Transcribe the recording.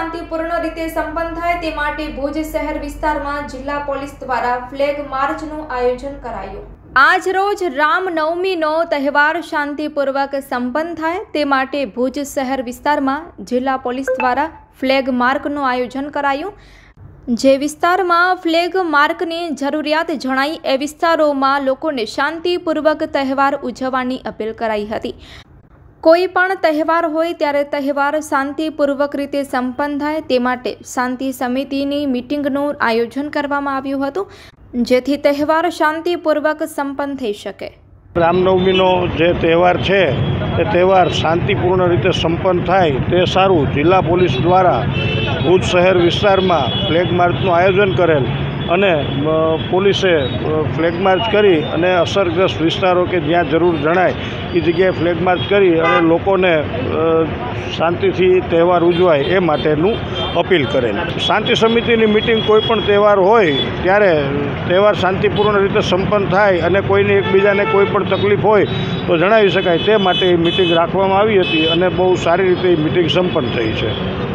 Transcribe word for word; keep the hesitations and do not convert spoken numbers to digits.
શાંતિપૂર્ણ રીતે સંપન્ન થાય તે માટે ભુજ શહેર વિસ્તારમાં જિલ્લા પોલીસ દ્વારા ફ્લેગ માર્ચનું આયોજન કરાયું। આજ રોજ રામનવમીનો તહેવાર શાંતિપૂર્વક સંપન્ન થાય તે માટે ભુજ શહેર વિસ્તારમાં જિલ્લા પોલીસ દ્વારા ફ્લેગ માર્ચનું આયોજન કરાયું। જે વિસ્તારમાં ફ્લેગ માર્કની જરૂરિયાત જણાઈ એ વિસ્તારોમાં લોકોને શાંતિપૂર્વક તહેવાર ઉજવવાની અપીલ કરાઈ હતી। કોઈ પણ તહેવાર હોય ત્યારે તહેવાર શાંતિપૂર્વક રીતે સંપન્ન થાય તે માટે શાંતિ સમિતિની મિટિંગનું આયોજન કરવામાં આવ્યું હતું, જેથી તહેવાર શાંતિપૂર્વક સંપન્ન થઈ શકે। રામનવમીનો જે તહેવાર છે એ તહેવાર શાંતિપૂર્ણ રીતે સંપન્ન થાય તે સારું જિલ્લા પોલીસ દ્વારા ભુજ શહેર વિસ્તારમાં ફ્લેગ માર્ચનું આયોજન કરેલ અને પોલીસે ફ્લેગ માર્ચ કરી અને અસરગ્રસ્ત વિસ્તારો કે જ્યાં જરૂર જણાય એ જગ્યાએ ફ્લેગ માર્ચ કરી અને લોકોને શાંતિથી તહેવાર ઉજવાય એ માટેનું અપીલ કરેલ। શાંતિ સમિતિની મિટિંગ કોઈ પણ તહેવાર હોય ત્યારે તહેવાર શાંતિપૂર્ણ રીતે સંપન્ન થાય અને કોઈને એકબીજાને કોઈ પણ તકલીફ હોય તો જણાવી શકાય તે માટે મિટિંગ રાખવામાં આવી હતી અને બહુ સારી રીતે મિટિંગ સંપન્ન થઈ છે।